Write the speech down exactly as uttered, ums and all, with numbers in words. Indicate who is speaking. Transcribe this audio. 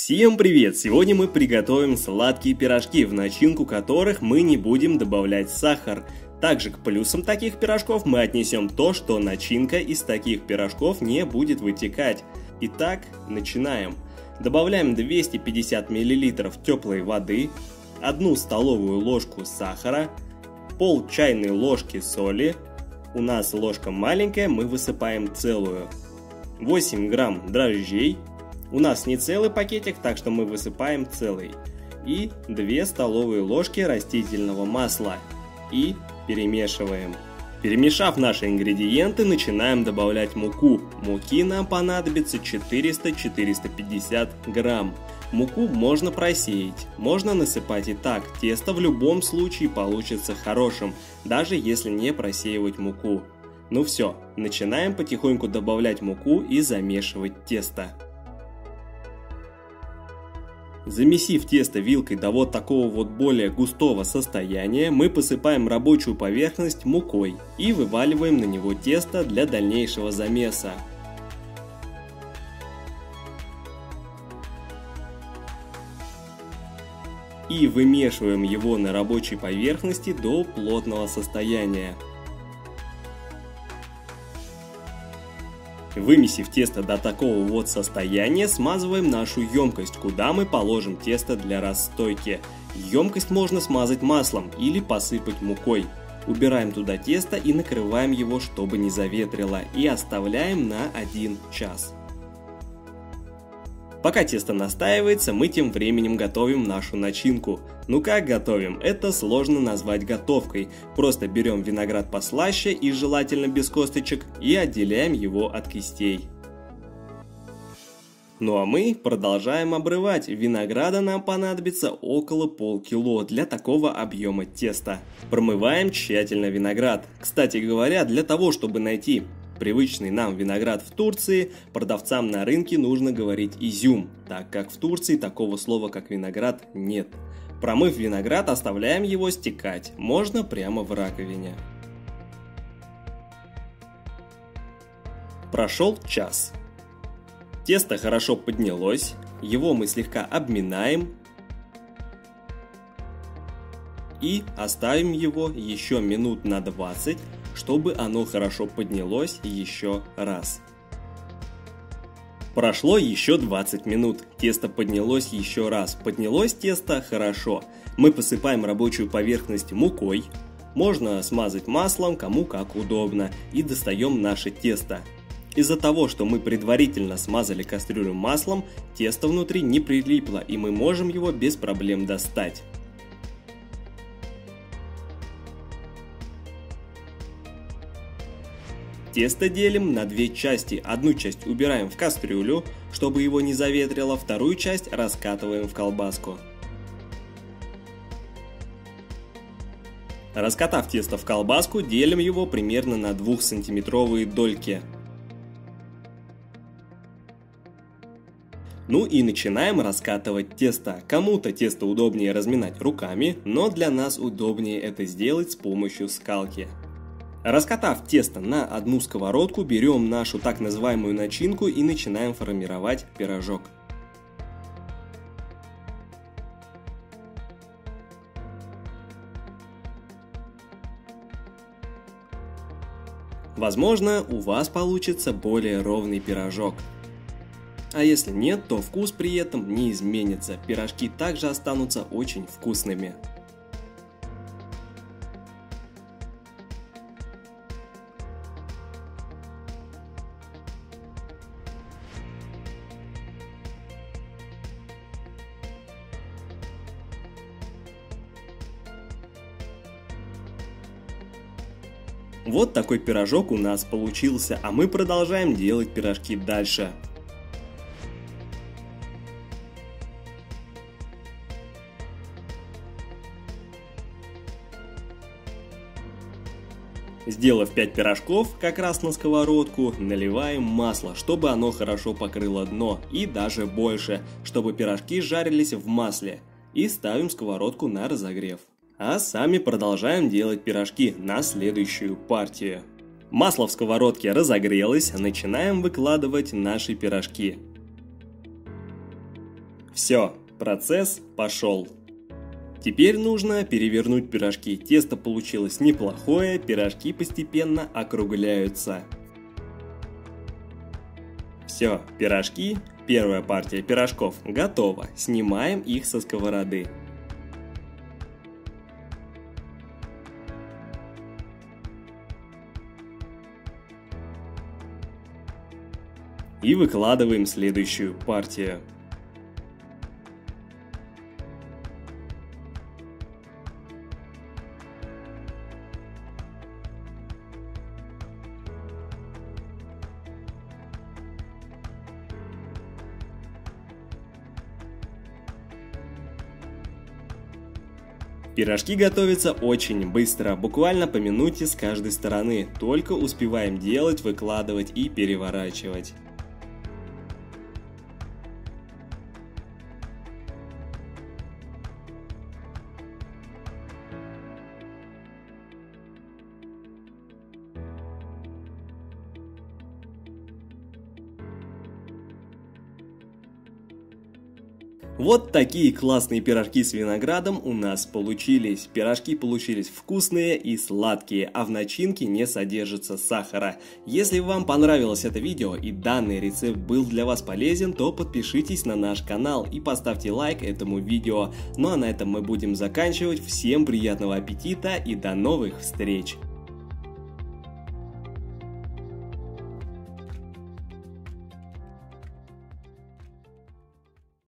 Speaker 1: Всем привет! Сегодня мы приготовим сладкие пирожки, в начинку которых мы не будем добавлять сахар. Также к плюсам таких пирожков мы отнесем то, что начинка из таких пирожков не будет вытекать. Итак, начинаем. Добавляем двести пятьдесят миллилитров теплой воды, одну столовую ложку сахара, пол чайной ложки соли. У нас ложка маленькая, мы высыпаем целую. восемь грамм дрожжей. У нас не целый пакетик, так что мы высыпаем целый. И две столовые ложки растительного масла. И перемешиваем. Перемешав наши ингредиенты, начинаем добавлять муку. Муки нам понадобится четыреста — четыреста пятьдесят грамм. Муку можно просеять, можно насыпать и так. Тесто в любом случае получится хорошим, даже если не просеивать муку. Ну все, начинаем потихоньку добавлять муку и замешивать тесто. Замесив тесто вилкой до вот такого вот более густого состояния, мы посыпаем рабочую поверхность мукой и вываливаем на него тесто для дальнейшего замеса. И вымешиваем его на рабочей поверхности до плотного состояния. Вымесив тесто до такого вот состояния, смазываем нашу емкость, куда мы положим тесто для расстойки. Емкость можно смазать маслом или посыпать мукой. Убираем туда тесто и накрываем его, чтобы не заветрило, и оставляем на один час. Пока тесто настаивается, мы тем временем готовим нашу начинку. Ну как готовим? Это сложно назвать готовкой. Просто берем виноград послаще и желательно без косточек и отделяем его от кистей. Ну а мы продолжаем обрывать. Винограда нам понадобится около полкило для такого объема теста. Промываем тщательно виноград. Кстати говоря, для того, чтобы найти привычный нам виноград в Турции, продавцам на рынке нужно говорить изюм, так как в Турции такого слова как виноград нет. Промыв виноград, оставляем его стекать, можно прямо в раковине. Прошел час. Тесто хорошо поднялось, его мы слегка обминаем и оставим его еще минут на двадцать, чтобы оно хорошо поднялось еще раз. Прошло еще двадцать минут, тесто поднялось еще раз. Поднялось тесто хорошо. Мы посыпаем рабочую поверхность мукой, можно смазать маслом, кому как удобно, и достаем наше тесто. Из-за того, что мы предварительно смазали кастрюлю маслом, тесто внутри не прилипло, и мы можем его без проблем достать. Тесто делим на две части. Одну часть убираем в кастрюлю, чтобы его не заветрило, вторую часть раскатываем в колбаску. Раскатав тесто в колбаску, делим его примерно на двухсантиметровые дольки. Ну и начинаем раскатывать тесто. Кому-то тесто удобнее разминать руками, но для нас удобнее это сделать с помощью скалки. Раскатав тесто на одну сковородку, берем нашу так называемую начинку и начинаем формировать пирожок. Возможно, у вас получится более ровный пирожок. А если нет, то вкус при этом не изменится, пирожки также останутся очень вкусными. Вот такой пирожок у нас получился, а мы продолжаем делать пирожки дальше. Сделав пять пирожков как раз на сковородку, наливаем масло, чтобы оно хорошо покрыло дно, и даже больше, чтобы пирожки жарились в масле. И ставим сковородку на разогрев. А сами продолжаем делать пирожки на следующую партию. Масло в сковородке разогрелось, начинаем выкладывать наши пирожки. Все, процесс пошел. Теперь нужно перевернуть пирожки. Тесто получилось неплохое, пирожки постепенно округляются. Все, пирожки, первая партия пирожков готова. Снимаем их со сковороды. И выкладываем следующую партию. Пирожки готовятся очень быстро, буквально по минуте с каждой стороны, только успеваем делать, выкладывать и переворачивать. Вот такие классные пирожки с виноградом у нас получились. Пирожки получились вкусные и сладкие, а в начинке не содержится сахара. Если вам понравилось это видео и данный рецепт был для вас полезен, то подпишитесь на наш канал и поставьте лайк этому видео. Ну а на этом мы будем заканчивать. Всем приятного аппетита и до новых встреч!